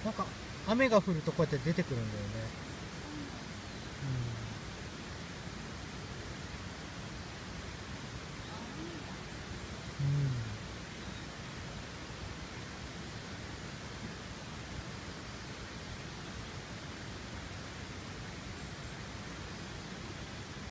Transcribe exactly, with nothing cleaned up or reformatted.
なんか雨が降るとこうやって出てくるんだよね。